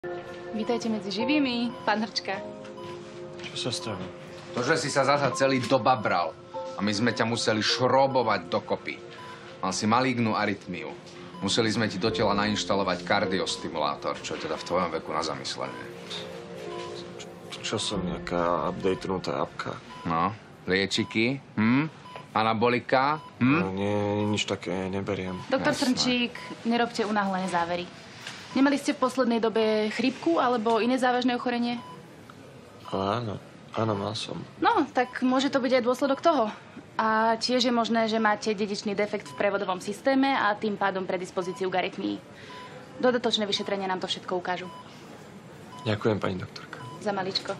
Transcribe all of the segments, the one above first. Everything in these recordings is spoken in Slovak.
Vítajte medzi živými, pán Hrčka. Čo sa stalo? To, že si sa zasa celý dobabral a my sme ťa museli šrobovať dokopy. Mal si malignu arytmiu. Museli sme ti do tela nainštalovať kardiostimulátor, čo je teda v tvojom veku na zamyslenie. Čo som, nejaká updatenutá apka? No, liečiky, anabolika, No, nie, nič také neberiem. Doktor Jasné. Trnčík, nerobte unáhlené závery. Nemali ste v poslednej dobe chrípku alebo iné závažné ochorenie? Ale áno, mal som. No, tak môže to byť aj dôsledok toho. A tiež je možné, že máte dedičný defekt v prevodovom systéme a tým pádom predispozíciu k arytmii. Dodatočné vyšetrenia nám to všetko ukážu. Ďakujem, pani doktorka. Za maličko.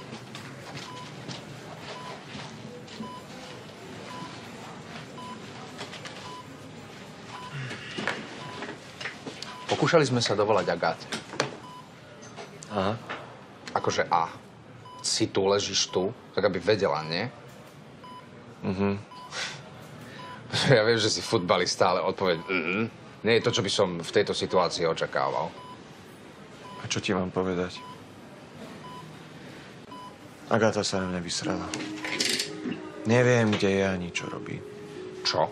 Pokúšali sme sa dovolať Agáte. Aha. Akože si tu, ležíš tu, tak aby vedela, nie? Ja viem, že si futbalista, ale odpoveď nie je to, čo by som v tejto situácii očakával. A čo ti mám povedať? Agáta sa na mňa vysrala. Neviem, kde je ani čo robí. Čo?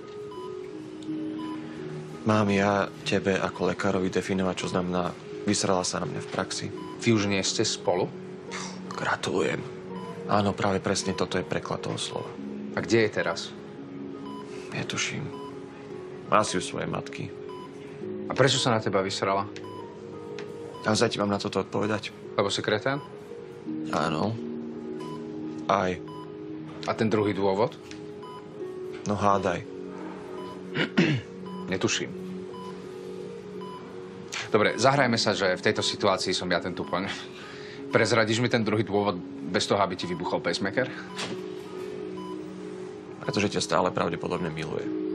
Mám ja tebe ako lekárovi definovať, čo znamená vysrala sa na mňa v praxi? Vy už nie ste spolu? Gratulujem. Áno, práve presne toto je preklad toho slova. A kde je teraz? Netuším. Má si u svojej matky. A prečo sa na teba vysrala? Naozaj ti mám na toto odpovedať? Lebo si kretén? Áno. Aj. A ten druhý dôvod? No hádaj. Netuším. Dobre, zahrajme sa, že v tejto situácii som ja ten tupoň. Prezradíš mi ten druhý dôvod bez toho, aby ti vybuchol pacemaker? Pretože ťa stále pravdepodobne miluje.